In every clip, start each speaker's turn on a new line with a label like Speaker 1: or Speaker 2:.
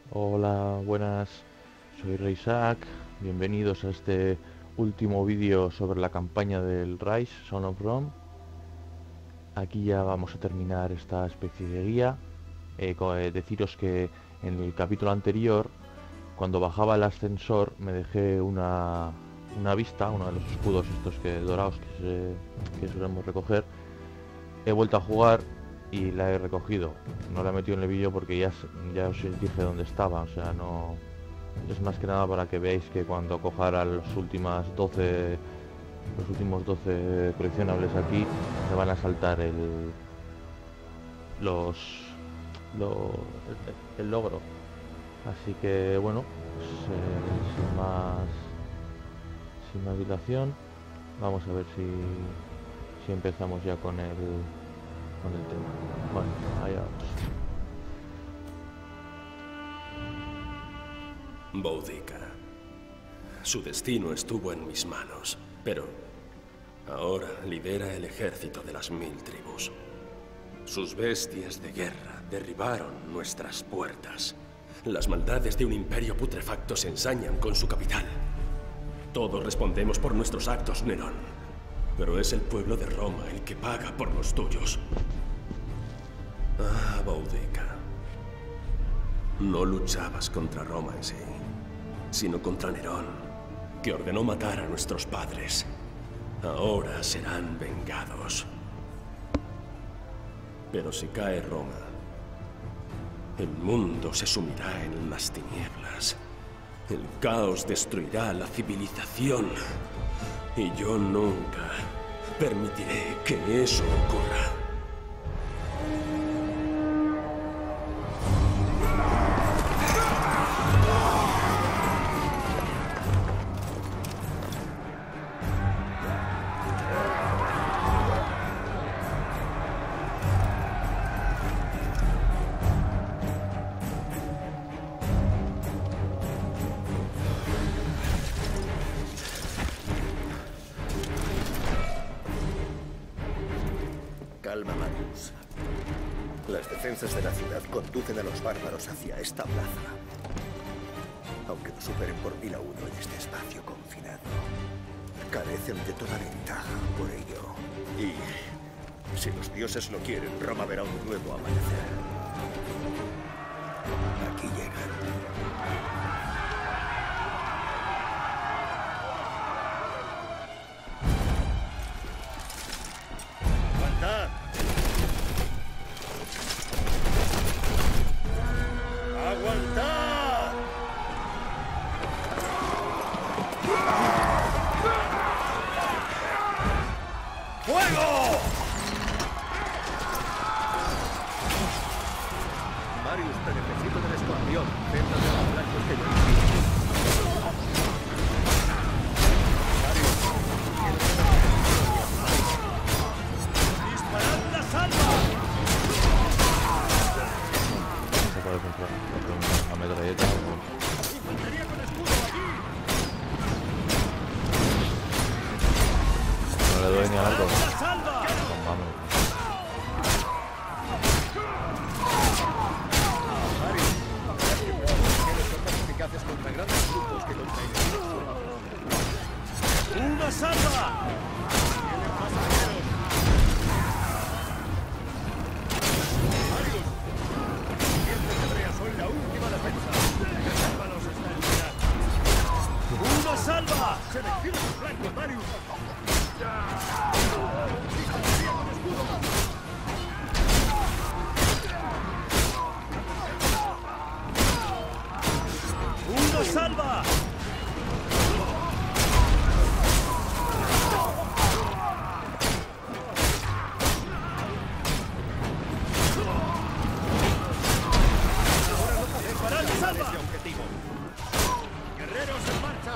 Speaker 1: Hola, buenas, soy Reisak, bienvenidos a este último vídeo sobre la campaña del Rise, Son of Rome. Aquí ya vamos a terminar esta especie de guía. Deciros que en el capítulo anterior, cuando bajaba el ascensor, me dejé una vista, uno de los escudos estos dorados que solemos recoger. He vuelto a jugar y la he recogido. No la he metido en el vídeo porque ya os dije dónde estaba. O sea, no es más que nada para que veáis que cuando coja ahora los últimos 12 coleccionables aquí, me van a saltar los, lo- el logro. Así que bueno, pues, sin más dilación, vamos a ver si empezamos ya con el tema. Bueno, allá vamos.
Speaker 2: Boudica. Su destino estuvo en mis manos, pero ahora lidera el ejército de las 1000 tribus. Sus bestias de guerra derribaron nuestras puertas. Las maldades de un imperio putrefacto se ensañan con su capital. Todos respondemos por nuestros actos, Nerón. Pero es el pueblo de Roma el que paga por los tuyos. Ah, Boudica. No luchabas contra Roma en sí, sino contra Nerón, que ordenó matar a nuestros padres. Ahora serán vengados. Pero si cae Roma, el mundo se sumirá en las tinieblas. El caos destruirá la civilización. Y yo nunca permitiré que eso ocurra.
Speaker 3: Calma, Marius. Las defensas de la ciudad conducen a los bárbaros hacia esta plaza. Aunque nos superen por 1000 a 1 en este espacio confinado, carecen de toda ventaja por ello. Y si los dioses lo quieren, Roma verá un nuevo amanecer. Aquí llegan. ¡Aguantad! ¡Fuego! Marius, te necesito del escorpión. Céntrate en los blancos que yo envío. Marius, quiero que ¡disparad la salva!
Speaker 1: Se puede comprar una metralleta.
Speaker 3: ¡Infantería con escudo allí!
Speaker 1: No le doy ni al arco.
Speaker 3: ¡La salva!
Speaker 1: Vamos.
Speaker 3: Marius, verás que nuestros arqueros son más eficaces contra grandes grupos que contra enemigos sueltos. ¡Una salva! ¡Tienen más arqueros! Marius, los siguientes de Brea son la última defensa. Resérvalos hasta el final. ¡Una salva! ¡Selecciona tus flancos, Marius! ¡Infantería con escudo! ¡Una salva! ¡Disparad la salva! Objetivo. ¡Guerreros en marcha!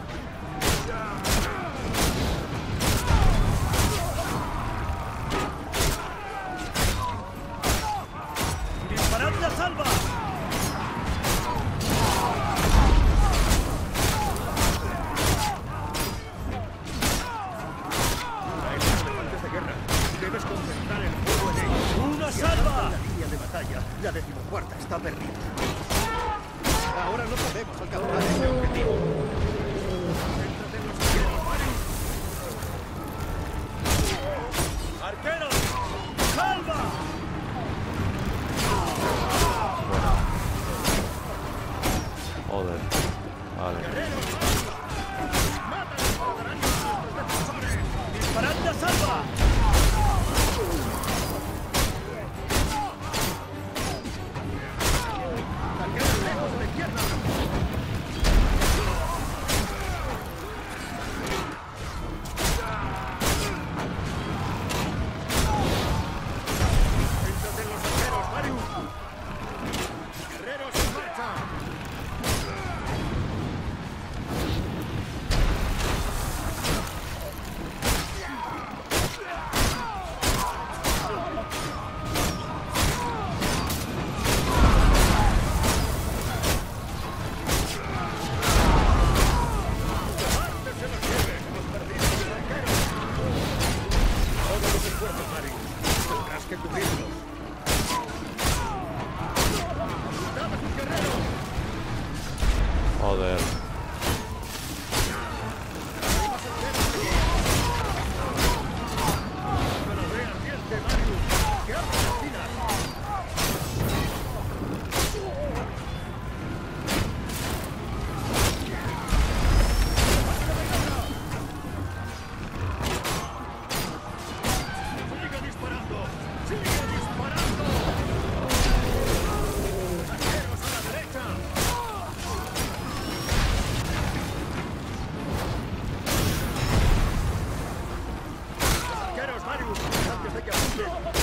Speaker 3: ¡Disparad la salva! Trae los elefantes de guerra. Debes concentrar el fuego en ellos. ¡Una salva! La línea de batalla, la 14ª está perdida. no podemos alcanzar ese objetivo. Céntrate en los arqueros, Marius. ¡Arqueros! ¡Salva!
Speaker 1: Joder. Vale.
Speaker 3: ¡Guerreros! ¡Mátalos para dar ánimo a nuestros defensores! ¡Disparad a salva! ¡Arqueros lejos a la izquierda! ¡Céntrate en los arqueros, Marius! ¡Guerreros en marcha! Que cubrirlos. ¡Dame a sus guerreros!
Speaker 1: Joder.
Speaker 3: ¡Pero ve ardiente, Marius! ¡Que abran las filas! ¡Sigue disparando! ¡Sigue disparando! ¡Arqueros a la derecha! ¡Arqueros, Marius! ¡Antes de que apunten!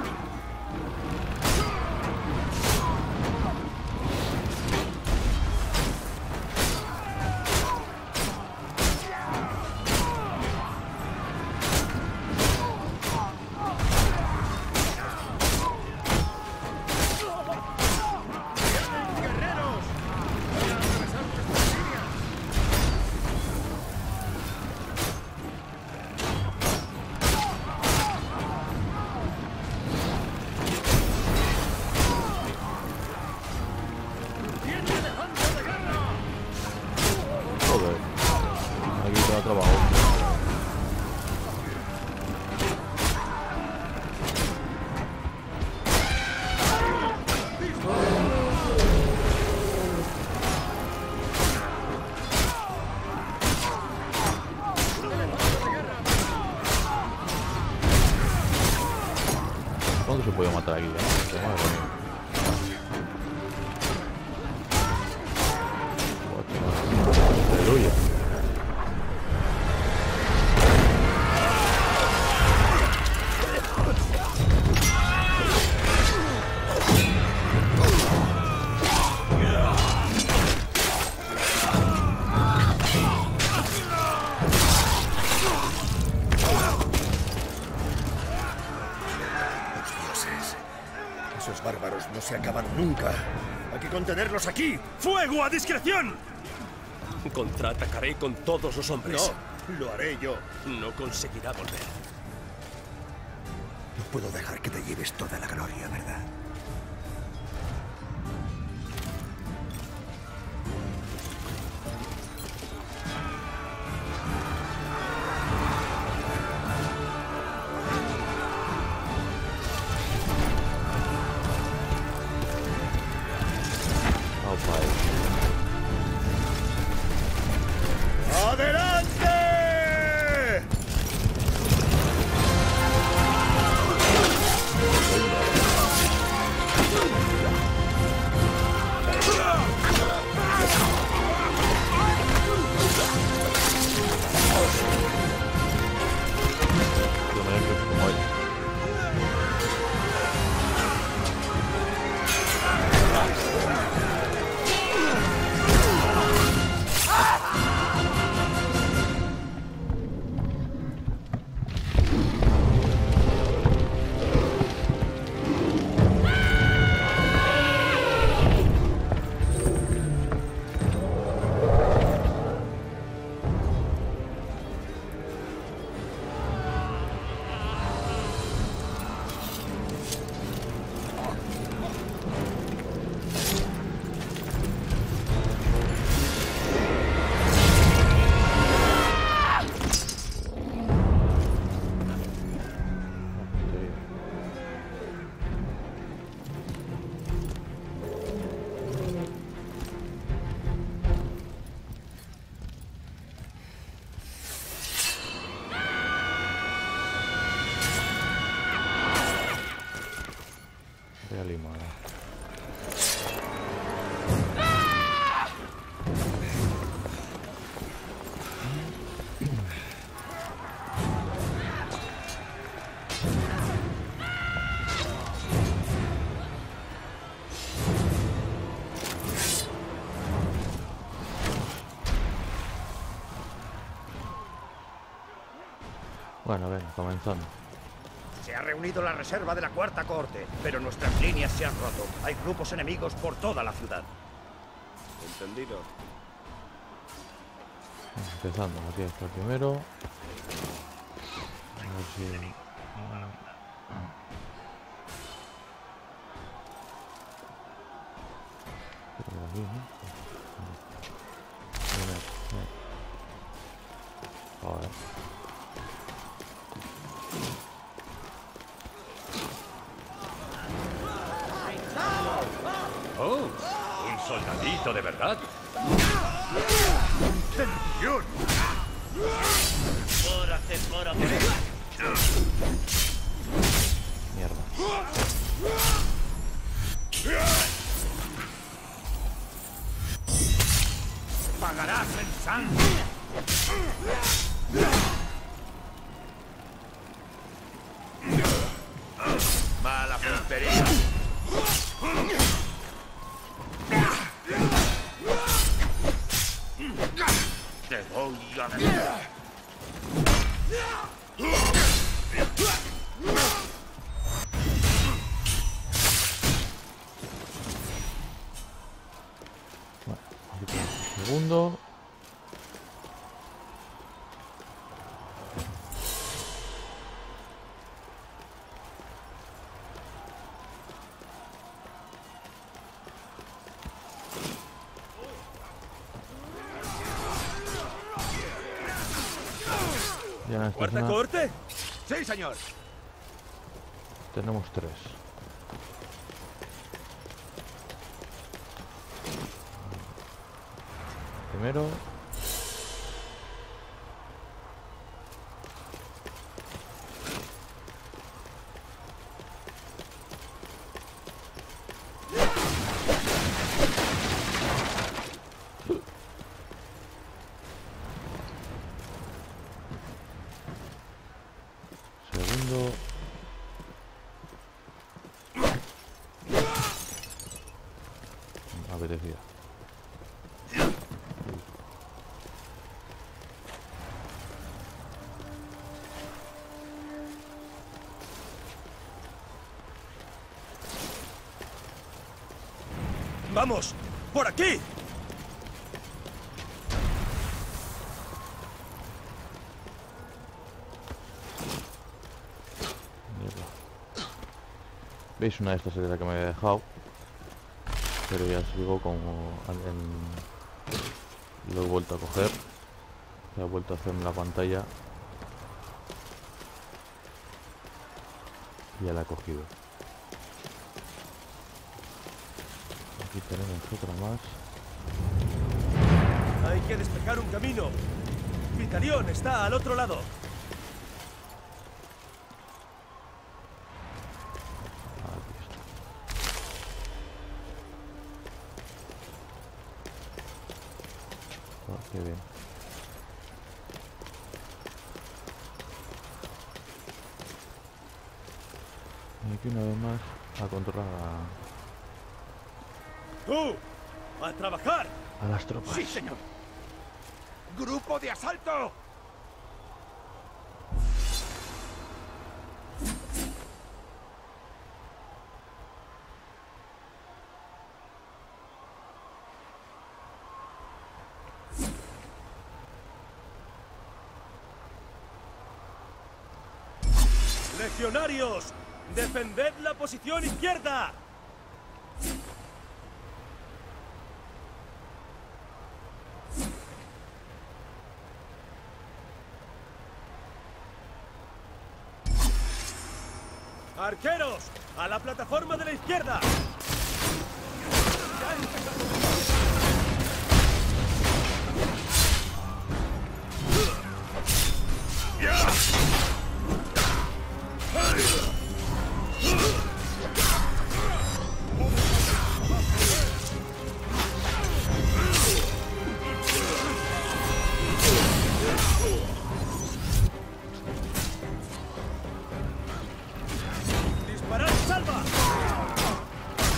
Speaker 3: ¡Vienen, guerreros! ¡Van a atravesar nuestras líneas! ¡Viene elefante de guerra!
Speaker 1: Joder. Aquí te ha trabajado. ¿Cuándo se puede matar aquí? Madre mía. Aleluya.
Speaker 3: Los dioses. Esos bárbaros no se acaban nunca. Hay que contenerlos aquí. ¡Fuego a discreción!
Speaker 2: Contraatacaré con todos los hombres.
Speaker 3: No, lo haré yo.
Speaker 2: No conseguirá volver.
Speaker 3: No puedo dejar que te lleves toda la gloria, ¿verdad?
Speaker 1: Oh, padre.
Speaker 3: ¡Adelante!
Speaker 1: Bueno, venga, comenzando.
Speaker 4: Se ha reunido la reserva de la Cuarta Cohorte, pero nuestras líneas se han roto. Hay grupos enemigos por toda la ciudad.
Speaker 2: Entendido.
Speaker 1: Empezando, aquí está el primero. A ver si... Por aquí, ¿no? Joder.
Speaker 4: ¡Oh! ¡Un soldadito de verdad! ¡Centurión!
Speaker 1: Mierda.
Speaker 4: ¡Pagarás en sangre! ¡Mala puntería! ¡Te voy a ver!
Speaker 1: Bueno, aquí tenemos el segundo. Ya en esta
Speaker 4: ¿Cuarta
Speaker 1: zona
Speaker 4: Cohorte? Sí, señor.
Speaker 1: tenemos 3. Primero. Segundo. Apetecía.
Speaker 4: ¡Vamos! ¡Por aquí!
Speaker 1: Mierda. ¿Veis? Una de estas es la que me había dejado. Pero ya os digo, como lo he vuelto a coger. Se ha vuelto a hacer en la pantalla. Y ya la he cogido. Aquí tenemos otra más.
Speaker 4: Hay que despejar un camino. Vitalión está al otro lado.
Speaker 1: Aquí está. Oh, qué bien. Y aquí una vez más a controlar
Speaker 4: ¡Tú! ¡A trabajar!
Speaker 1: a las tropas.
Speaker 4: ¡Sí, señor! ¡Grupo de asalto! ¡Legionarios! ¡Defended la posición izquierda! ¡Arqueros! ¡A la plataforma de la izquierda! ¡Disparad, salva!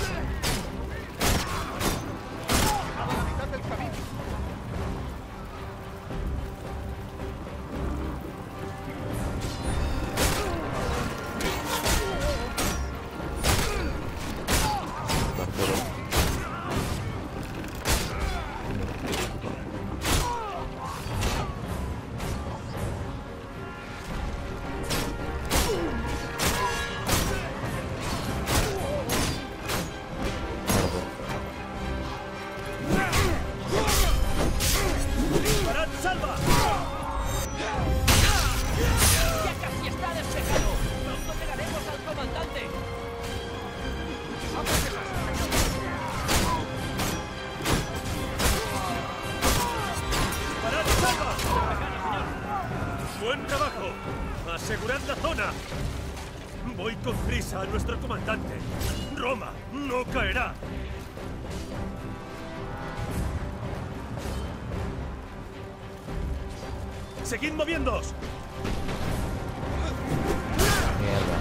Speaker 2: ¡Asegurad la zona! Voy con prisa a nuestro comandante. Roma no caerá. ¡Seguid moviéndoos!
Speaker 1: Mierda.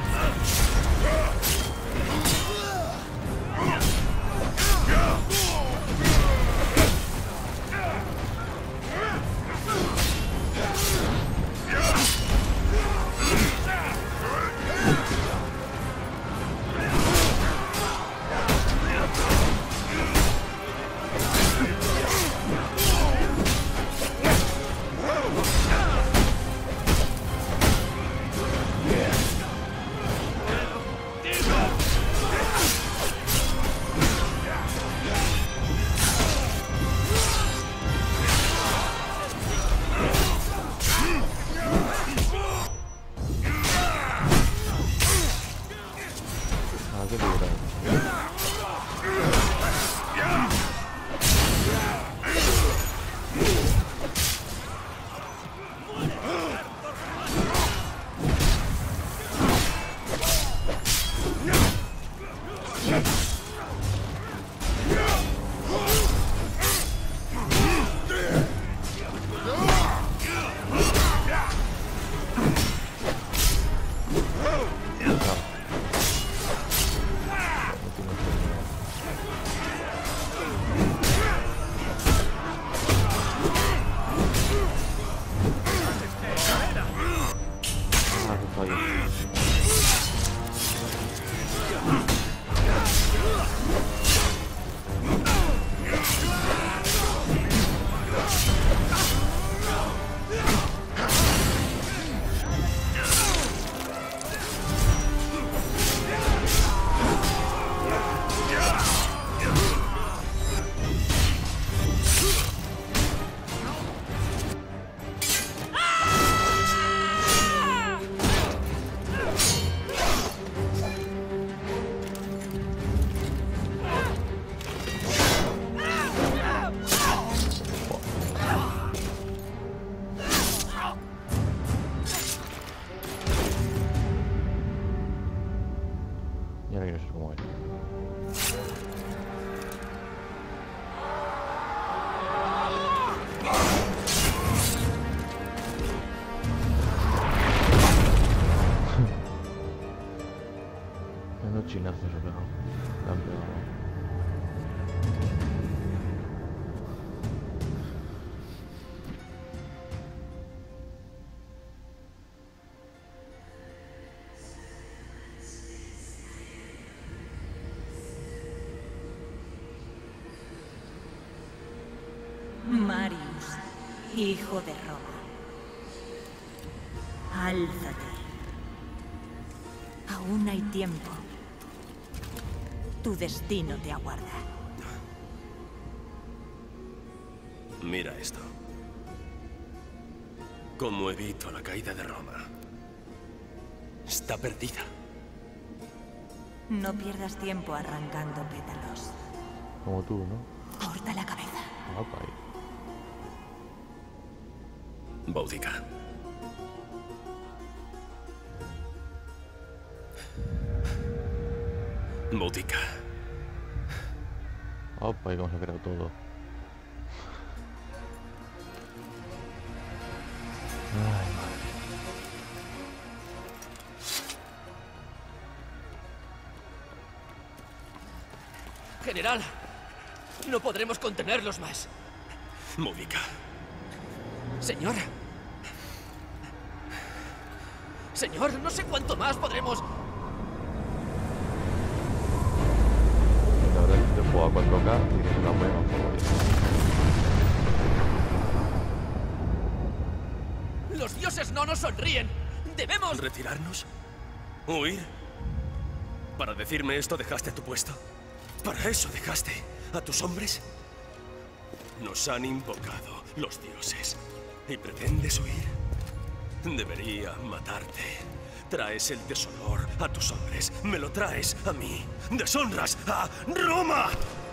Speaker 1: Y ahora quiero ser como él. Menos chinazos, pero le han pegado.
Speaker 5: Marius, hijo de Roma. Álzate. Aún hay tiempo. Tu destino te aguarda.
Speaker 2: Mira esto. ¿Cómo evito la caída de Roma? Está perdida.
Speaker 5: No pierdas tiempo arrancando pétalos.
Speaker 1: Como tú, ¿no?
Speaker 5: Corta la cabeza.
Speaker 1: Opa, ahí.
Speaker 2: Boudica. Boudica.
Speaker 1: Opa, y cómo se ha creado todo. Ay, madre.
Speaker 6: General, no podremos contenerlos más.
Speaker 2: Boudica.
Speaker 6: Señor. Señor, no sé cuánto más podremos...
Speaker 1: La verdad es que este juego a 4K y tiene una buena favorita.
Speaker 6: Los dioses no nos sonríen. Debemos...
Speaker 2: ¿Retirarnos? ¿Huir? ¿Para decirme esto dejaste a tu puesto? ¿Para eso dejaste a tus hombres? Nos han invocado los dioses. ¿Y pretendes huir? Debería matarte. Traes el deshonor a tus hombres. Me lo traes a mí. ¡Deshonras a Roma!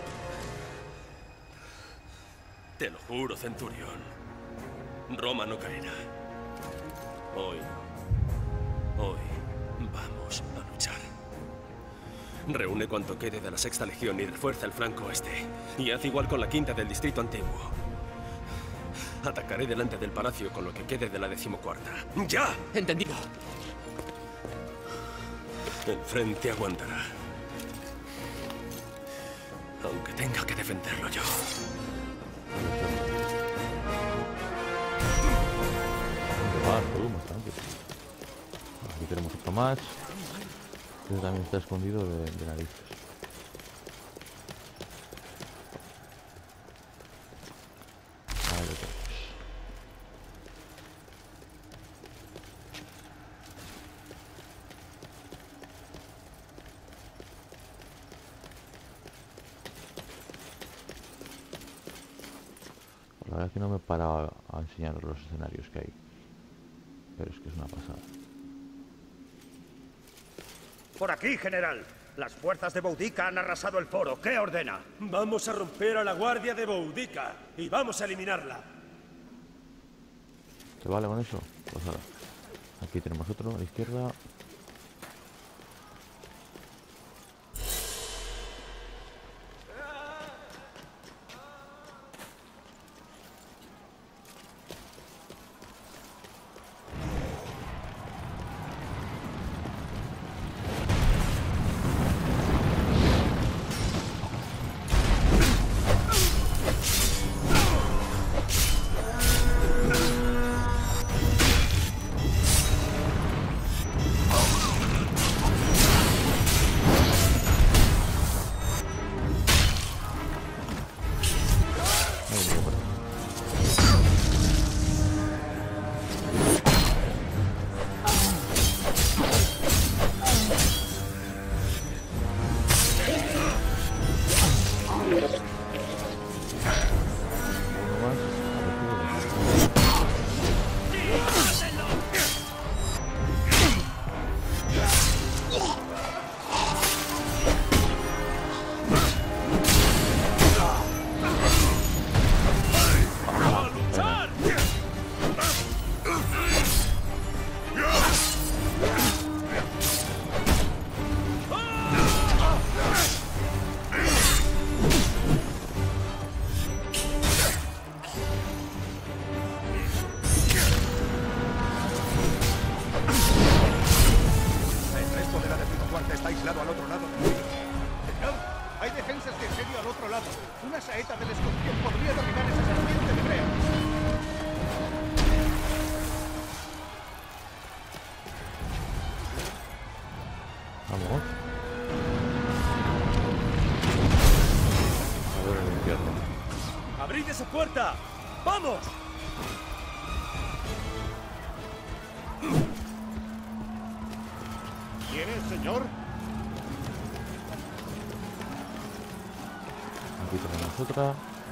Speaker 2: Te lo juro, centurión. Roma no caerá. Hoy no. Hoy vamos a luchar. Reúne cuanto quede de la Sexta Legión y refuerza el flanco oeste. Y haz igual con la Quinta del Distrito Antiguo. Atacaré delante del palacio con lo que quede de la 14ª. ¡Ya!
Speaker 6: Entendido.
Speaker 2: El frente aguantará. Aunque tenga que defenderlo yo.
Speaker 1: Aquí tenemos otro más. Este también está escondido de narices. Ahí lo tenemos. La verdad es que no me he parado a enseñaros los escenarios que hay. Pero es que es una pasada.
Speaker 4: Por aquí, general. Las fuerzas de Boudica han arrasado el foro. ¿Qué ordena?
Speaker 7: Vamos a romper a la guardia de Boudica y vamos a eliminarla.
Speaker 1: ¿Te vale con eso? Pues ahora. Aquí tenemos otro a la izquierda.
Speaker 3: Una saeta del escorpión podría derribar esa serpiente de brea.
Speaker 1: Vamos. A ver el infierno.
Speaker 7: ¡Abrid esa puerta! ¡Vamos!
Speaker 3: ¿Quién es, señor?
Speaker 1: Aquí tenemos otra.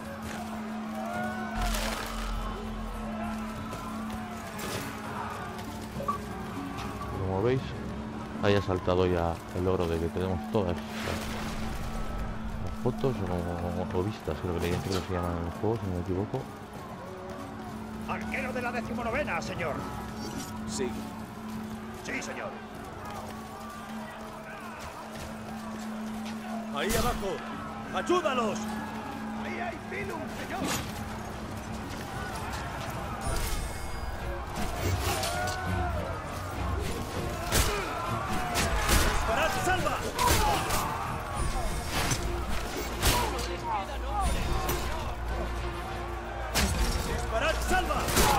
Speaker 1: Como veis, haya saltado ya el logro de que tenemos todas las fotos o vistas, creo que se llaman en el juego, si no me equivoco.
Speaker 4: Arquero de la 19ª, señor.
Speaker 7: Sí.
Speaker 4: Sí, señor.
Speaker 7: ¡Ahí abajo! ¡Ayúdalos!
Speaker 3: ¡Ahí hay Pilum, señor!
Speaker 7: ¡Disparad, salva! ¡Disparad, salva!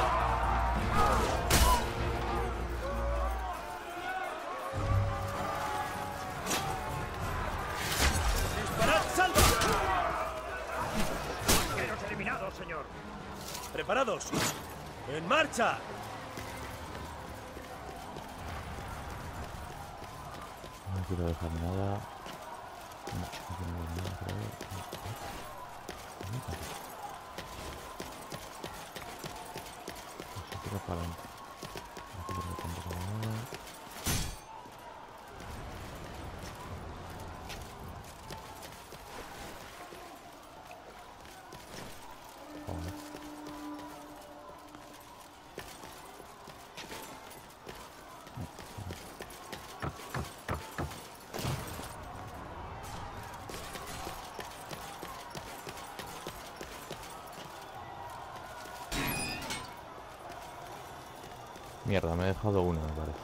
Speaker 7: ¡Disparad, salva!
Speaker 4: Arqueros eliminados, señor.
Speaker 7: ¡Preparados! ¡En marcha!
Speaker 1: No quiero dejar nada. No quiero dejar nada, creo. Se tira para adelante. No quiero dejar nada. Joder. Mierda, me he dejado una, me parece.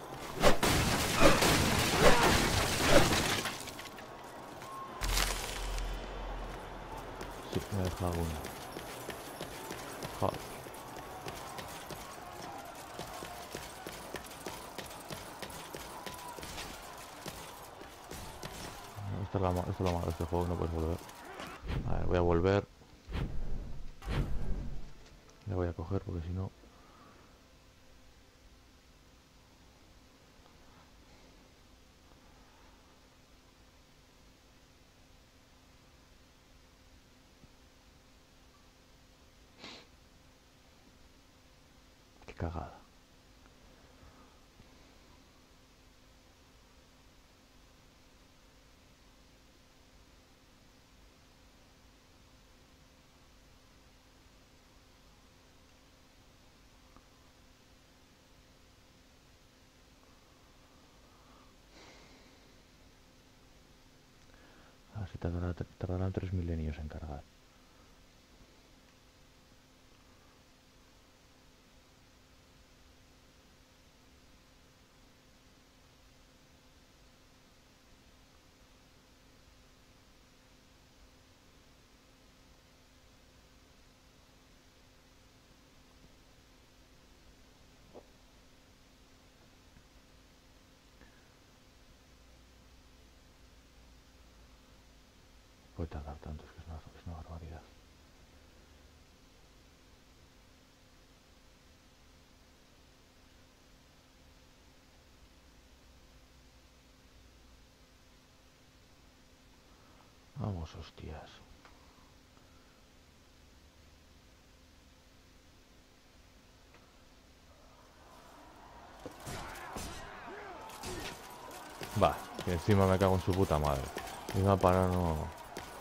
Speaker 1: Sí, me he dejado una. Joder. Esto es lo malo de este juego, no puedes volver. A ver, voy a volver. Le voy a coger porque si no... Qué cagada. Se tardarán 3 milenios en cargar. Puede tardar tanto, es que es una barbaridad. Vamos, hostias. Va, que encima me cago en su puta madre. Encima para no...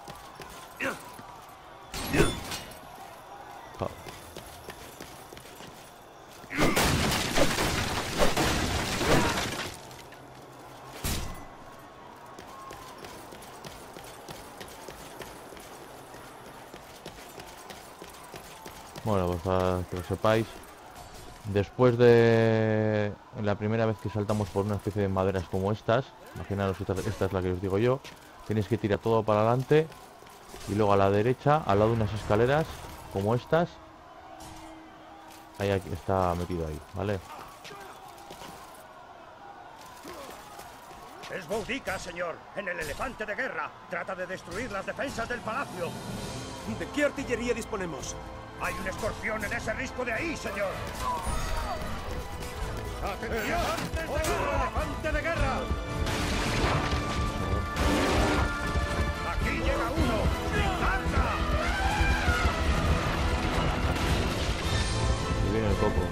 Speaker 1: Bueno, pues para que lo sepáis, después de la primera vez que saltamos por una especie de maderas como estas, imaginaros, esta es la que os digo yo, tenéis que tirar todo para adelante y luego a la derecha, al lado de unas escaleras como estas, ahí aquí, está metido ahí, ¿vale?
Speaker 4: Es Boudica, señor, en el elefante de guerra. Trata de destruir las defensas del palacio.
Speaker 7: ¿De qué artillería disponemos?
Speaker 4: Hay un escorpión en ese risco de ahí, señor. ¡Atención! ¡Otro elefante de guerra! ¡Aquí llega uno! ¡Carga!
Speaker 1: Y viene el coco.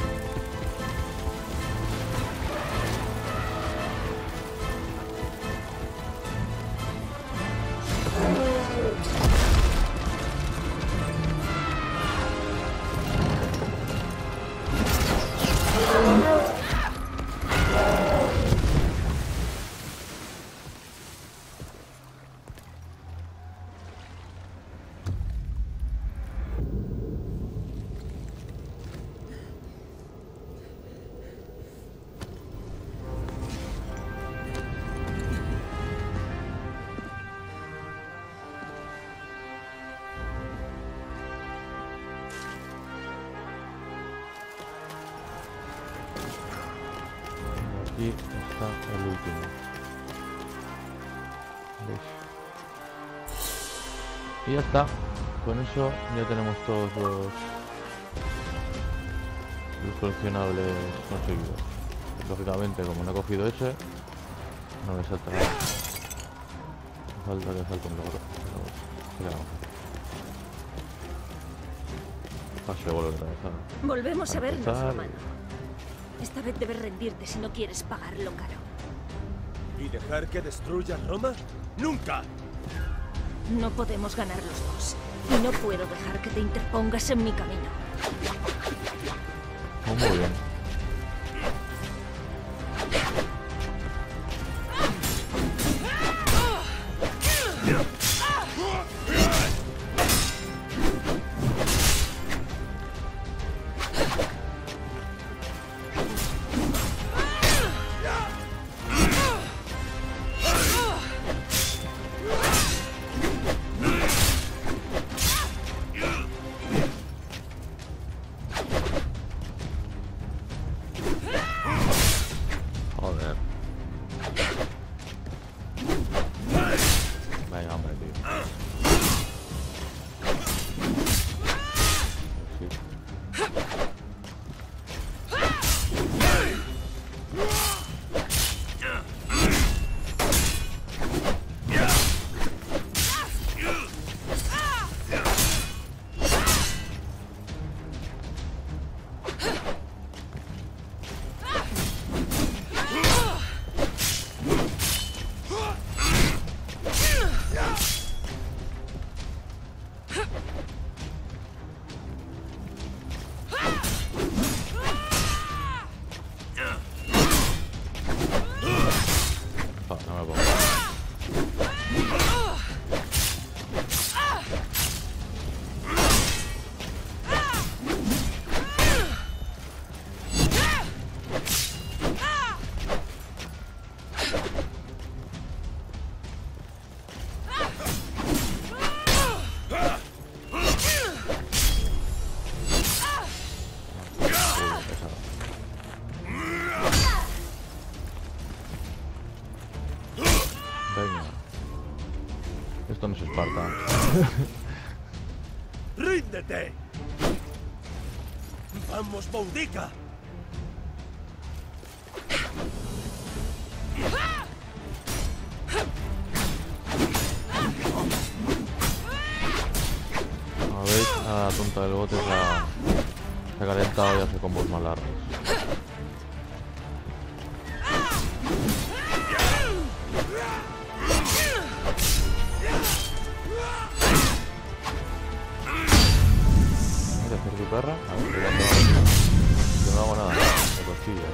Speaker 1: Aquí está el último. ¿Veis? Y ya está. Con eso ya tenemos todos los coleccionables conseguidos. Lógicamente, como no he cogido ese, no me salta nada. Me falta que salte un logro. ¿Qué le vamos a hacer? Pase, vuelve otra vez.
Speaker 8: Volvemos a vernos,
Speaker 1: empezar.
Speaker 8: Romano. Esta vez debes rendirte si no quieres pagarlo caro.
Speaker 7: ¿Y dejar que destruya Roma? ¡Nunca!
Speaker 8: No podemos ganar los dos. Y no puedo dejar que te interpongas en mi camino.
Speaker 1: Oh, muy bien. no es Esparta.
Speaker 7: ¡Ríndete! ¡Vamos, Boudica!
Speaker 1: A ver, la tonta del bote se ha calentado y hace combos más largos. ¿Qué hacer tu perra? A ver, yo no hago nada, me costilla.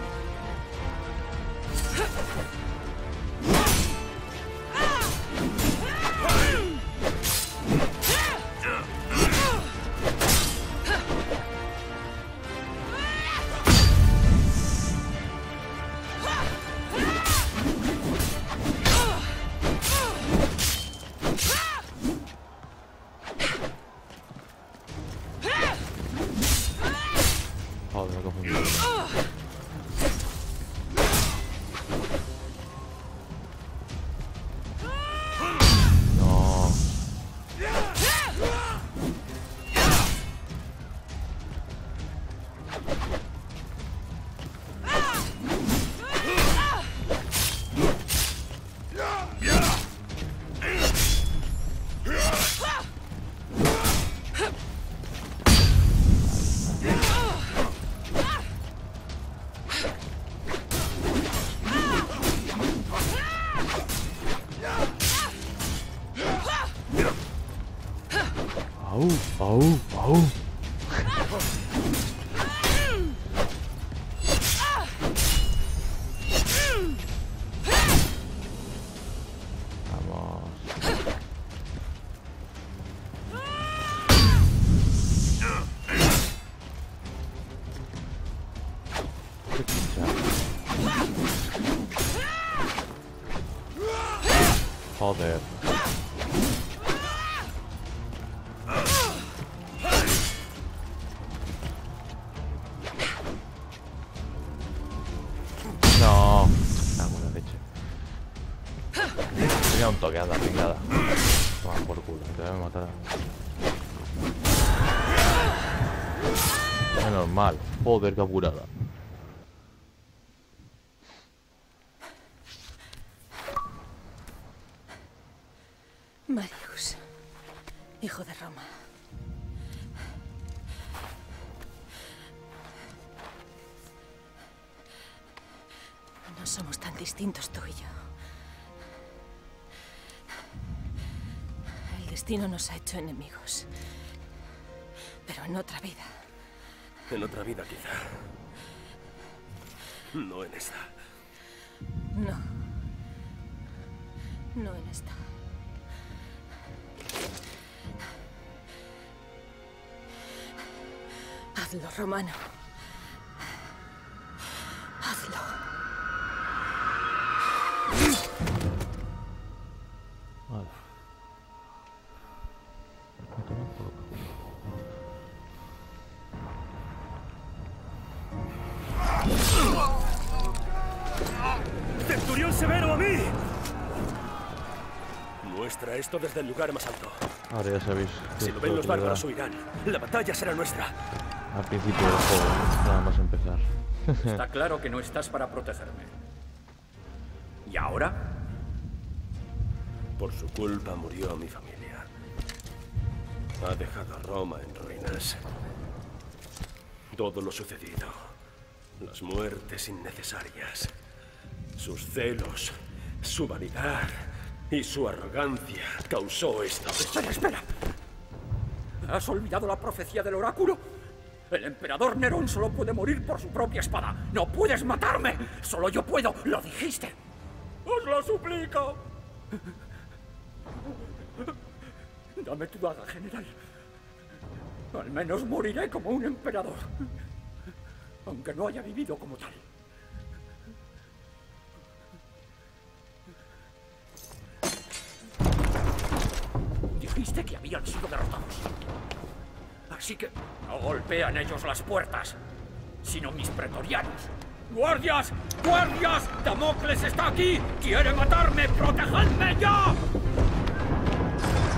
Speaker 1: Joder, qué fundido. No. Au, au, au. Vamos. Qué pincha. Joder. No, la buena leche. Tenía un toque, anda, pringada. Toma por culo, te voy a matar. Menos mal, joder, qué apurada.
Speaker 8: Marius, hijo de Roma. No somos tan distintos tú y yo. El destino nos ha hecho enemigos. Pero en otra vida.
Speaker 2: En otra vida, quizá. No en esta.
Speaker 8: No. No en esta. Hazlo, Romano. Hazlo.
Speaker 1: Vale.
Speaker 7: ¡Centurión severo a mí!
Speaker 2: Muestra esto desde el lugar más alto.
Speaker 1: Ahora ya sabéis.
Speaker 2: Si lo ven los bárbaros huirán. La batalla será nuestra.
Speaker 1: Al principio del juego, nada más empezar.
Speaker 9: Está claro que no estás para protegerme. ¿Y ahora?
Speaker 2: Por su culpa murió mi familia. Ha dejado a Roma en ruinas. Todo lo sucedido. Las muertes innecesarias. Sus celos. Su vanidad. Y su arrogancia causó esto.
Speaker 9: ¡Espera, espera! ¿Has olvidado la profecía del oráculo? El emperador Nerón solo puede morir por su propia espada. ¡No puedes matarme! ¡Solo yo puedo! ¡Lo dijiste! ¡Os lo suplico! Dame tu daga, general. Al menos moriré como un emperador. Aunque no haya vivido como tal. Dijiste que habían sido derrotados. Así que no golpean ellos las puertas, sino mis pretorianos. ¡Guardias! ¡Guardias! ¡Damocles está aquí! ¡Quiere matarme! ¡Protegedme ya!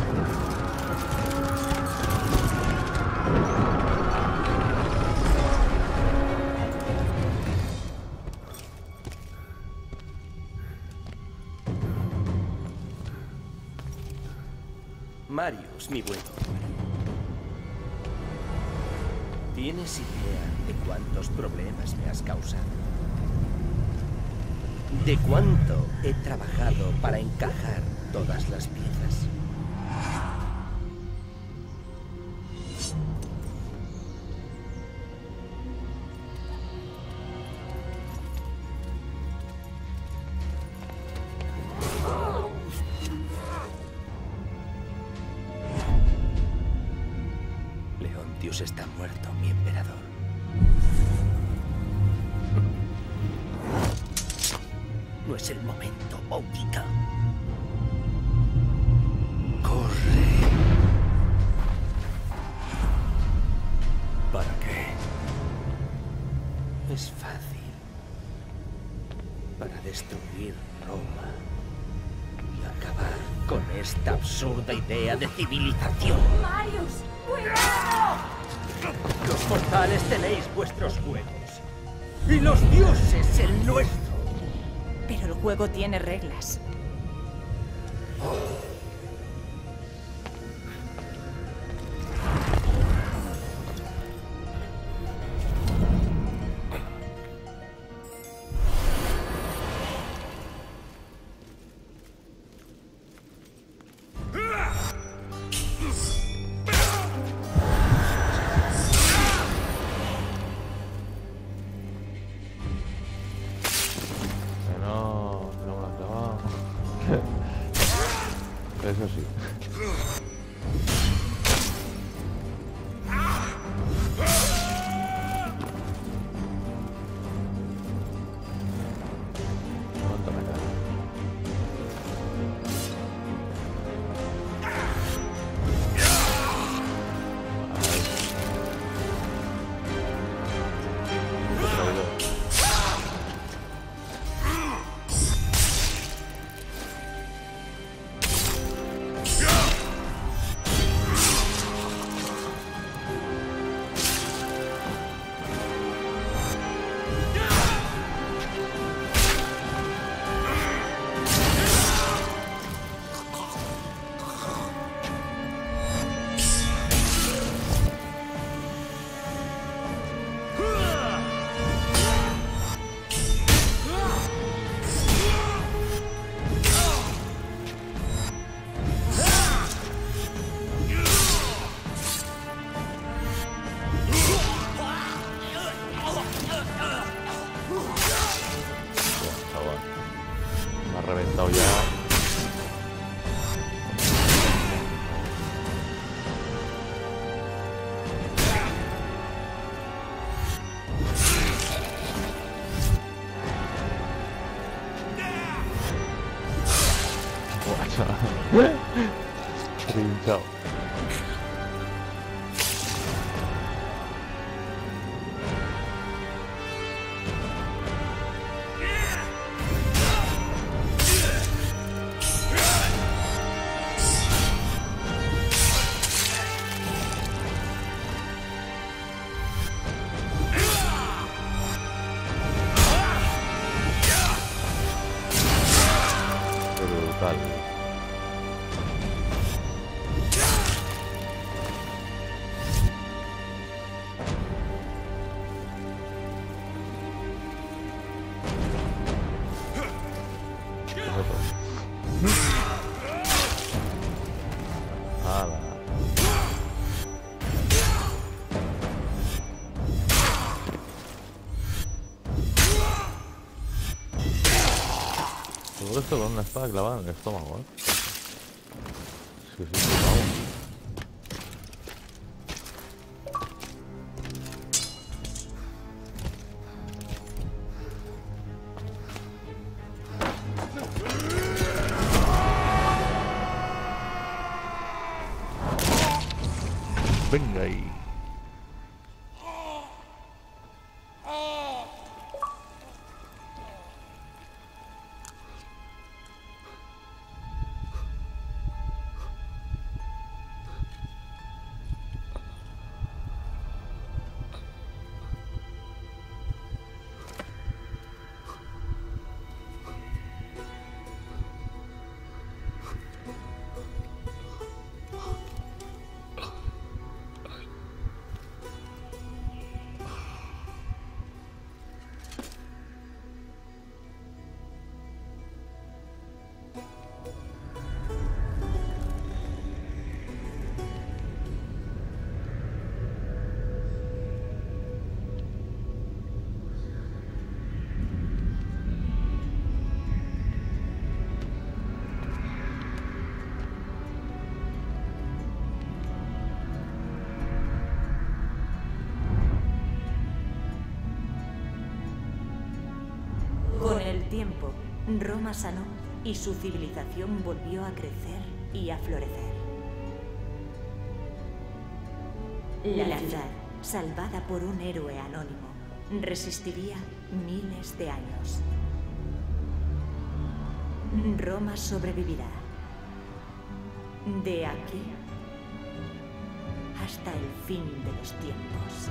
Speaker 10: Carlos, mi bueno. ¿Tienes idea de cuántos problemas me has causado? ¿De cuánto he trabajado para encajar todas las piezas? Leontius está muerto, mi emperador. No es el momento, Boudica. Corre.
Speaker 2: ¿Para qué?
Speaker 10: Es fácil. Para destruir Roma y acabar con esta absurda idea de civilización.
Speaker 8: ¡Marius! ¡Cuidado!
Speaker 10: Los mortales tenéis vuestros juegos. Y los dioses el nuestro.
Speaker 5: Pero el juego tiene reglas.
Speaker 1: Eso sí. ¿Cuánto me cae? Me ha reventado ya. Trinchao. Brutal. Ala. Todo esto con una espada clavada en el estómago, ¿eh? Es que sí, vamos. Venga ahí.
Speaker 5: Roma sanó y su civilización volvió a crecer y a florecer. La ciudad, salvada por un héroe anónimo, resistiría miles de años. Roma sobrevivirá. De aquí hasta el fin de los tiempos.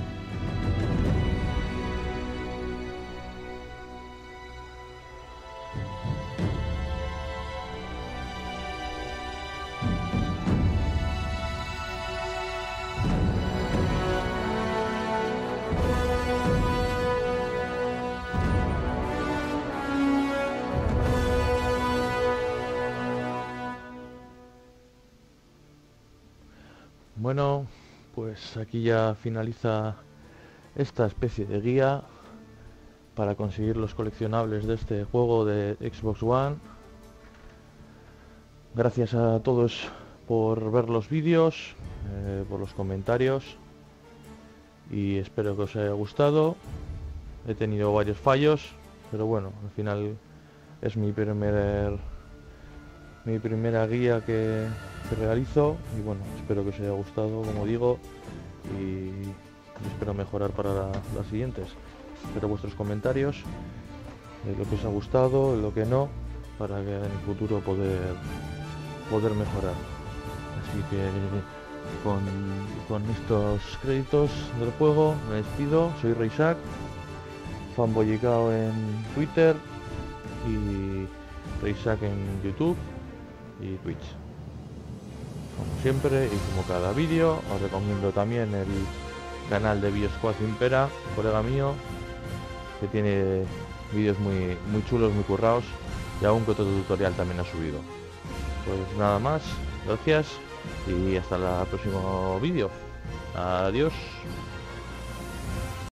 Speaker 1: Bueno, pues aquí ya finaliza esta especie de guía para conseguir los coleccionables de este juego de Xbox One. Gracias a todos por ver los vídeos, por los comentarios, y espero que os haya gustado. He tenido varios fallos, pero bueno, al final es mi primera guía que realizo, y bueno, espero que os haya gustado, como digo, y espero mejorar para las siguientes. Espero vuestros comentarios, lo que os ha gustado, lo que no, para que en el futuro poder mejorar. Así que con estos créditos del juego me despido. Soy Reisak, fanboyicao en Twitter y Reisak en YouTube y Twitch. Como siempre y como cada vídeo, os recomiendo también el canal de Biosquad Impera, colega mío, que tiene vídeos muy chulos, muy currados, y algún que otro tutorial también ha subido. Pues nada más, gracias y hasta el próximo vídeo. Adiós.